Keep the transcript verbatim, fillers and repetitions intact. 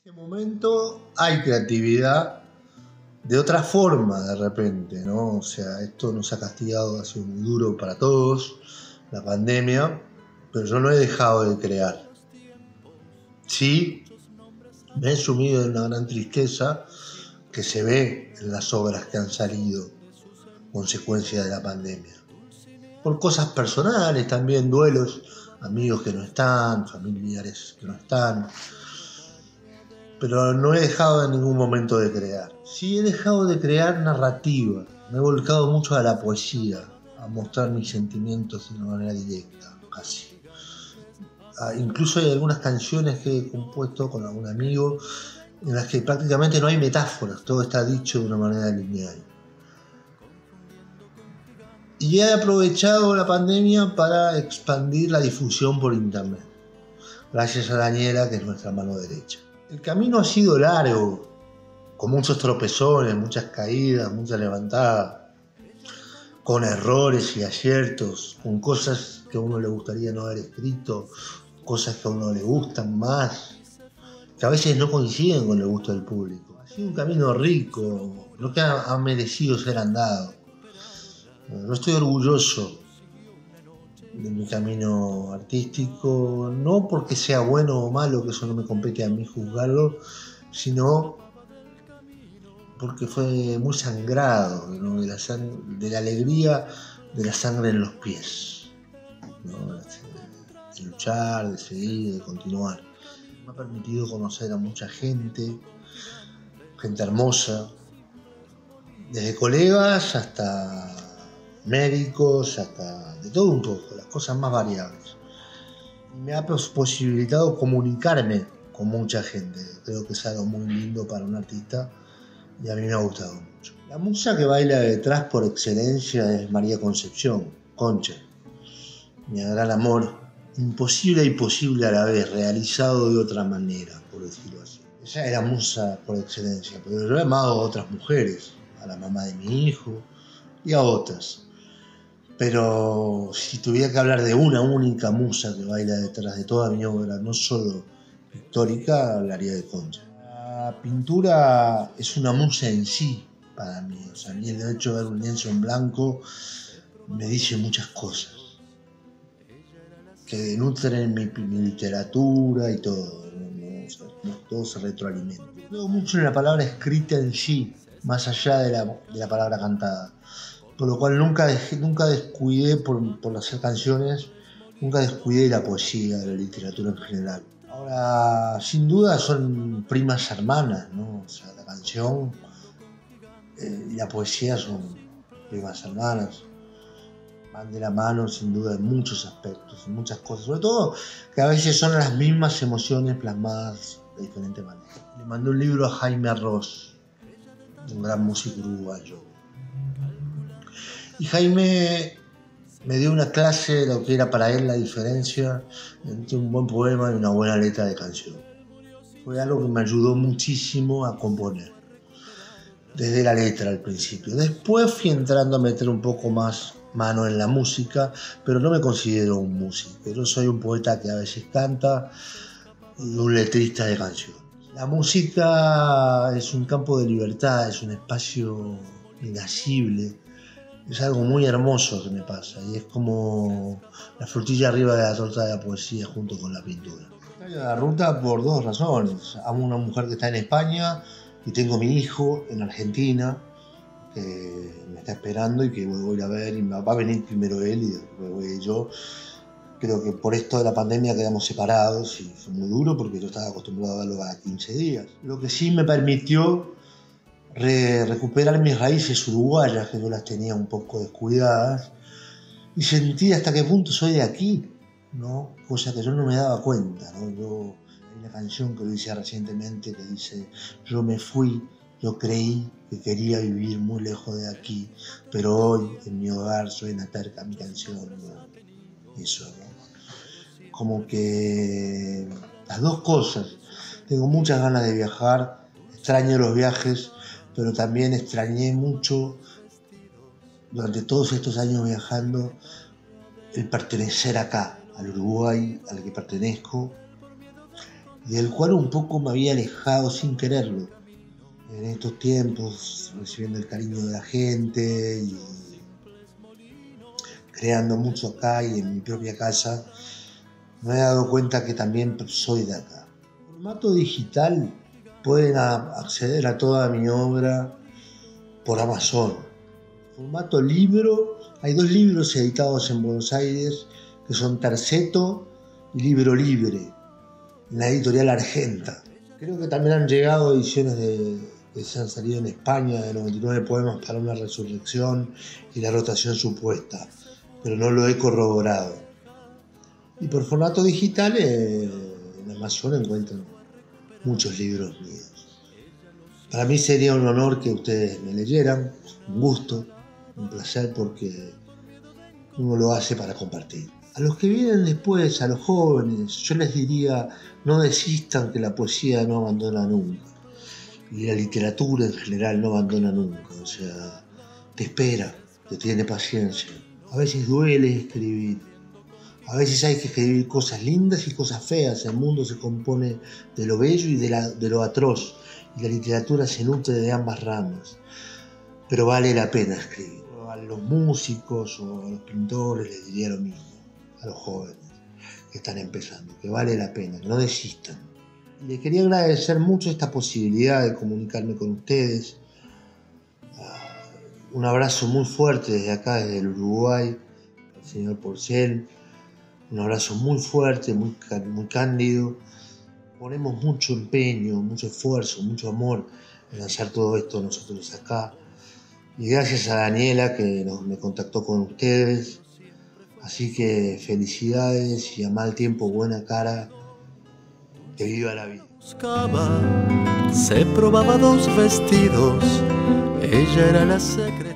En este momento hay creatividad de otra forma de repente, ¿no? O sea, esto nos ha castigado, ha sido muy duro para todos, la pandemia, pero yo no he dejado de crear. Sí, me he sumido en una gran tristeza que se ve en las obras que han salido consecuencia de la pandemia. Por cosas personales también, duelos, amigos que no están, familiares que no están. Pero no he dejado en ningún momento de crear. Sí he dejado de crear narrativa. Me he volcado mucho a la poesía, a mostrar mis sentimientos de una manera directa, casi. Ah, incluso hay algunas canciones que he compuesto con algún amigo en las que prácticamente no hay metáforas, todo está dicho de una manera lineal. Y he aprovechado la pandemia para expandir la difusión por internet, gracias a Daniela, que es nuestra mano derecha. El camino ha sido largo, con muchos tropezones, muchas caídas, muchas levantadas, con errores y aciertos, con cosas que a uno le gustaría no haber escrito, cosas que a uno le gustan más, que a veces no coinciden con el gusto del público. Ha sido un camino rico, lo que ha, ha merecido ser andado. No estoy orgulloso de mi camino artístico, no porque sea bueno o malo, que eso no me compete a mí juzgarlo, sino porque fue muy sangrado, ¿no? de, la sang- de la alegría de la sangre en los pies, ¿no? De luchar, de seguir, de continuar. Me ha permitido conocer a mucha gente, gente hermosa, desde colegas hasta médicos, hasta de todo un poco, las cosas más variables. Y me ha posibilitado comunicarme con mucha gente. Creo que es algo muy lindo para un artista y a mí me ha gustado mucho. La musa que baila detrás por excelencia es María Concepción, Concha, mi gran amor, imposible y posible a la vez, realizado de otra manera, por decirlo así. Ella era musa por excelencia, pero yo he amado a otras mujeres, a la mamá de mi hijo y a otras. Pero si tuviera que hablar de una única musa que baila detrás de toda mi obra, no solo pictórica, hablaría de Concha. La pintura es una musa en sí para mí. O sea, a mí el hecho de ver un lienzo en blanco me dice muchas cosas que nutren mi, mi literatura y todo, ¿no? ¿no? O sea, todo se retroalimenta. Creo mucho en la palabra escrita en sí, más allá de la, de la palabra cantada. Por lo cual nunca, dejé, nunca descuidé por, por hacer canciones, nunca descuidé la poesía, la literatura en general. Ahora, sin duda son primas hermanas, ¿no? O sea, la canción eh, y la poesía son primas hermanas. Van de la mano, sin duda, en muchos aspectos, en muchas cosas. Sobre todo que a veces son las mismas emociones plasmadas de diferente manera. Le mandé un libro a Jaime Arroz, un gran músico uruguayo. Y Jaime me dio una clase de lo que era para él la diferencia entre un buen poema y una buena letra de canción. Fue algo que me ayudó muchísimo a componer, desde la letra al principio. Después fui entrando a meter un poco más mano en la música, pero no me considero un músico. Yo soy un poeta que a veces canta y un letrista de canciones. La música es un campo de libertad, es un espacio inacible. Es algo muy hermoso que me pasa y es como la frutilla arriba de la torta de la poesía junto con la pintura. Estoy a la ruta por dos razones. Amo a una mujer que está en España y tengo mi hijo en Argentina que me está esperando y que voy a ir a ver y va a venir primero él y después voy yo. Creo que por esto de la pandemia quedamos separados y fue muy duro porque yo estaba acostumbrado a verlo cada quince días. Lo que sí me permitió Re recuperar mis raíces uruguayas, que yo las tenía un poco descuidadas, y sentí hasta qué punto soy de aquí, ¿no? Cosa que yo no me daba cuenta, ¿no? Yo, hay una canción que lo hice recientemente que dice: yo me fui, yo creí que quería vivir muy lejos de aquí, pero hoy en mi hogar suena terca mi canción, ¿no? Eso, ¿no? Como que las dos cosas. Tengo muchas ganas de viajar, extraño los viajes, pero también extrañé mucho durante todos estos años viajando el pertenecer acá, al Uruguay al que pertenezco, y del cual un poco me había alejado sin quererlo. En estos tiempos, recibiendo el cariño de la gente y creando mucho acá y en mi propia casa, me he dado cuenta que también soy de acá. En formato digital pueden acceder a toda mi obra por Amazon. En formato libro, hay dos libros editados en Buenos Aires que son Terceto y Libro Libre, en la editorial Argenta. Creo que también han llegado ediciones de, que se han salido en España de noventa y nueve poemas para una resurrección y la rotación supuesta, pero no lo he corroborado. Y por formato digital, eh, en Amazon encuentran muchos libros míos. Para mí sería un honor que ustedes me leyeran, un gusto, un placer, porque uno lo hace para compartir. A los que vienen después, a los jóvenes, yo les diría, no desistan, que la poesía no abandona nunca. Y la literatura en general no abandona nunca. O sea, te espera, te tiene paciencia. A veces duele escribir. A veces hay que escribir cosas lindas y cosas feas. El mundo se compone de lo bello y de, la, de lo atroz. Y la literatura se nutre de ambas ramas. Pero vale la pena escribir. A los músicos o a los pintores les diría lo mismo. A los jóvenes que están empezando, que vale la pena, que no desistan. Y les quería agradecer mucho esta posibilidad de comunicarme con ustedes. Uh, un abrazo muy fuerte desde acá, desde el Uruguay, al señor Porcel. Un abrazo muy fuerte, muy, muy cándido. Ponemos mucho empeño, mucho esfuerzo, mucho amor en hacer todo esto nosotros acá. Y gracias a Daniela que nos, me contactó con ustedes. Así que felicidades y a mal tiempo buena cara, que viva la vida. Se probaba dos vestidos, ella era la secretaria.